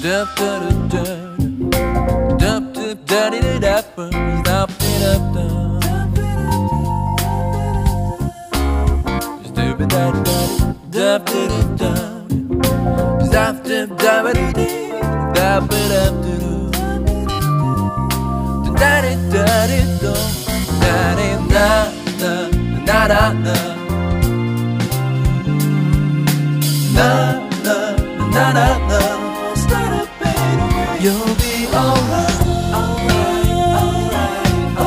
You'll be alright, alright, alright,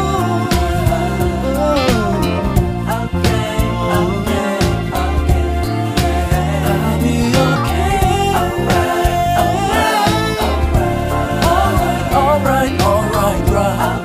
okay, okay, okay, I'll be okay, alright, alright, alright, alright, right,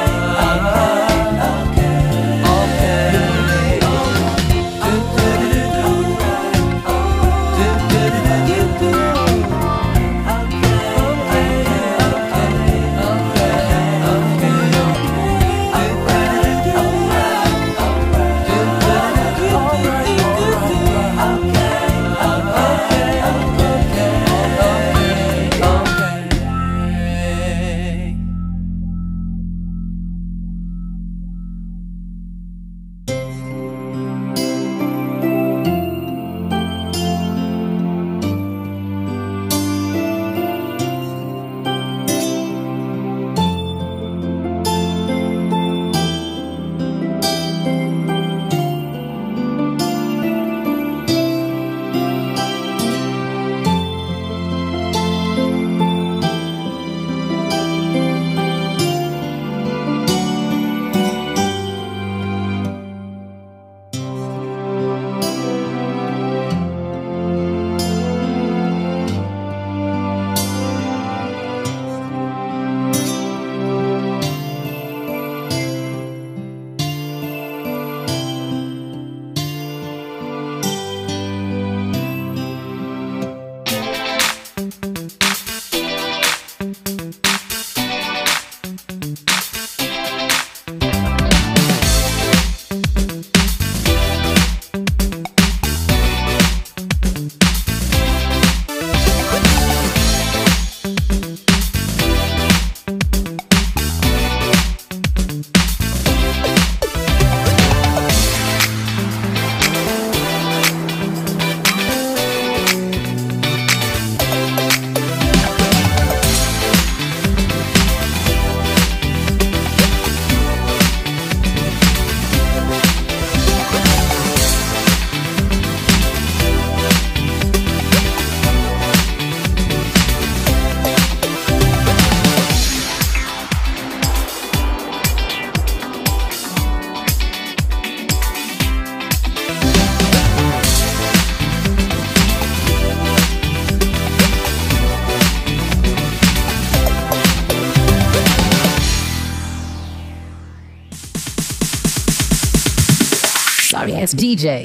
Sorry ass DJ.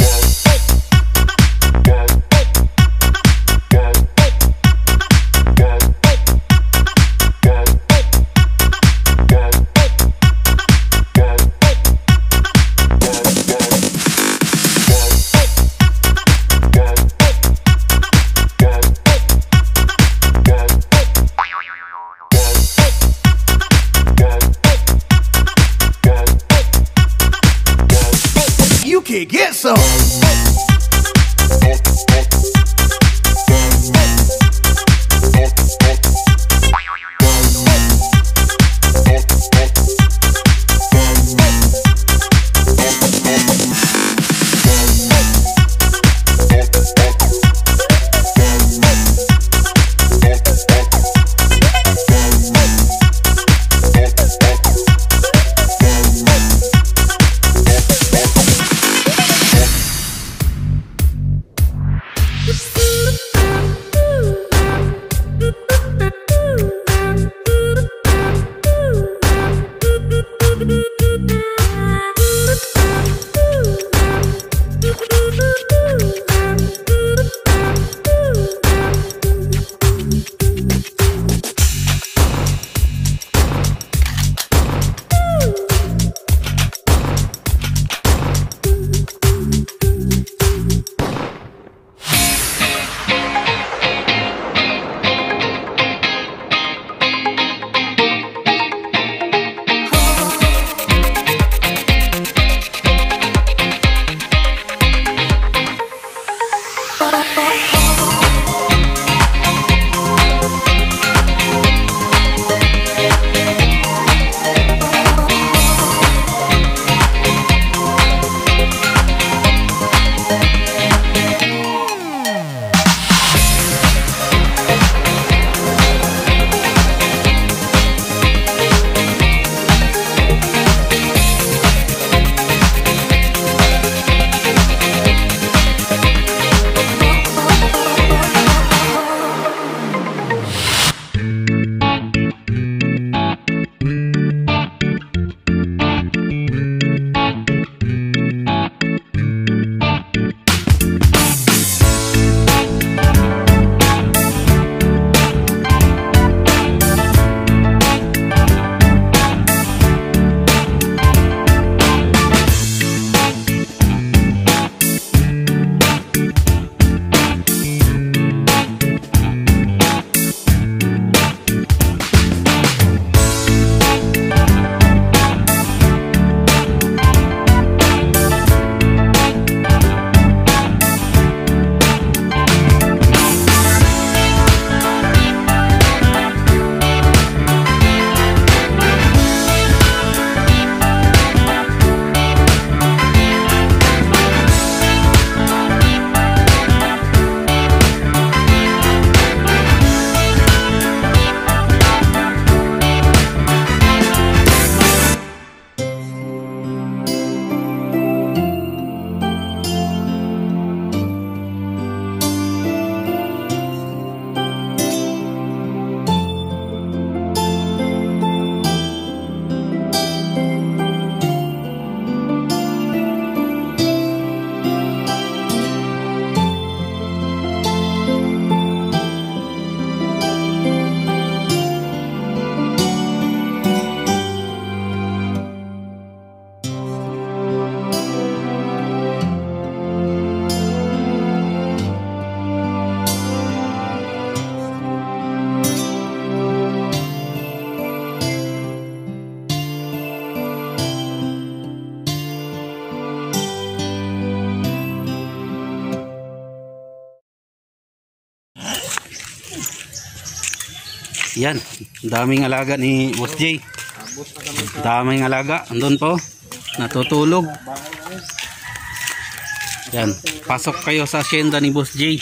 You can get some. Yan, daming alaga ni Boss J. Daming alaga, andun po, natutulog. Yan, pasok kayo sa asyenda ni Boss J.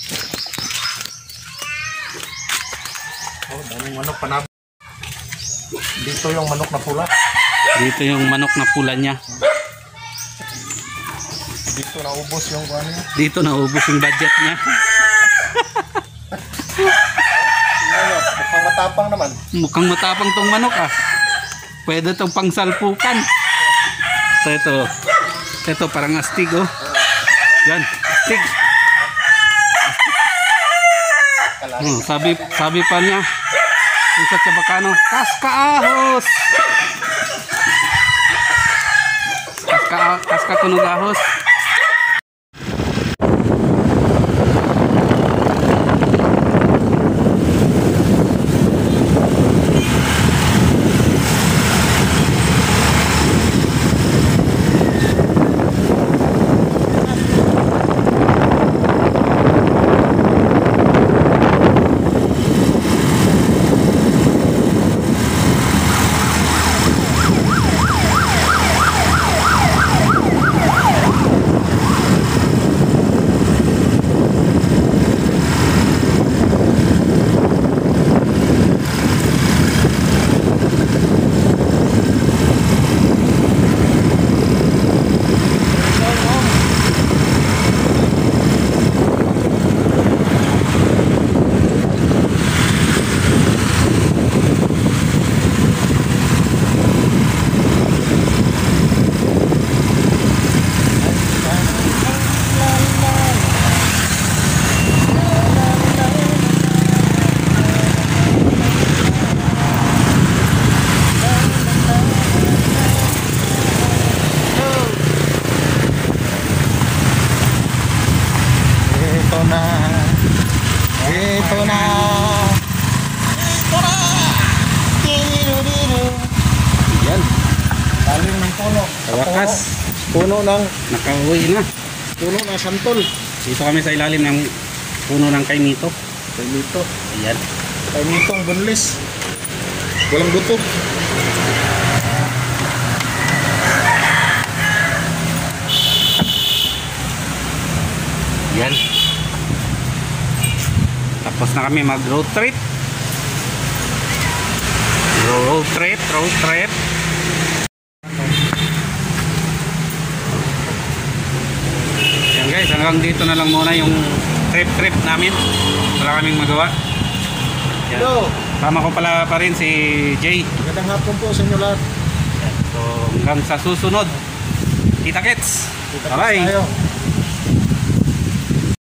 Oh, daming manok panab. Dito yung manok na pula. Dito yung manok na pula niya. Dito naubos yung ano. Dito naubos yung budget niya. Ano, mukhang matapang naman. Mukhang matapang tong manok ah. Pwede tong pangsalpukan. So ito parang astig oh. Yan, astig. Sabi pa niya kung sa Chabacano, kaskaahos. Kaska tunog ahos. Yan, Lalim ng puno. sa wakas Puno ng nakauwi na. santol. Dito kami sa ilalim ng puno ng kaimito. Kay dito. Ayan. Kay nitong bunlis. Walang buto. Yan. Tapos na kami mag road trip. Road trip. Yan guys, hanggang dito na lang muna yung trip namin. Wala kaming magawa. Yan. Hello. Sama ko pala pa rin si Jay. Magandang hapon po sa inyo lahat. Yan. So hanggang sa susunod. Kita-kits. Kita-kits Bye. tayo.